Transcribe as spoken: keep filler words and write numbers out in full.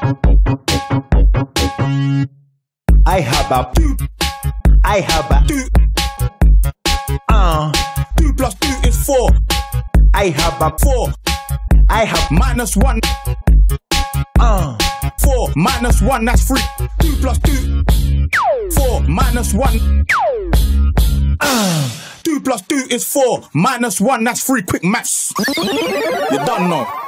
I have a two. I have a two. Uh, two plus two is four. I have a four. I have minus one. Uh, four minus one, that's three. Two plus two. Four minus one. Uh, two plus two is four. Minus one, that's three. Quick maths. You don't know.